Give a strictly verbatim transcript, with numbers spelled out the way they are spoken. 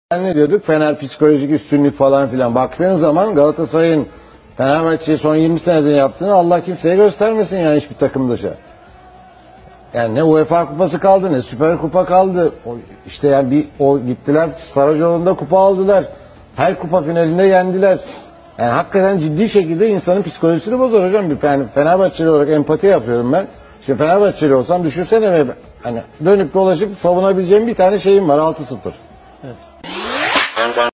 Ne diyorduk? Fener psikolojik üstünlük falan filan. Baktığın zaman Galatasaray'ın Fenerbahçe'yi son yirmi senede yaptığını Allah kimseye göstermesin yani hiçbir takım dışı. Yani ne UEFA kupası kaldı ne Süper Kupa kaldı. O, işte yani bir o gittiler Saracoğlu'nda kupa aldılar. Her kupa finalinde yendiler. Yani hakikaten ciddi şekilde insanın psikolojisini bozar hocam. Bir yani Fenerbahçeli olarak empati yapıyorum ben. Şimdi Fenerbahçeli olsam düşünsene be, hani dönüp dolaşıp savunabileceğim bir tane şeyim var altı sıfır. Evet.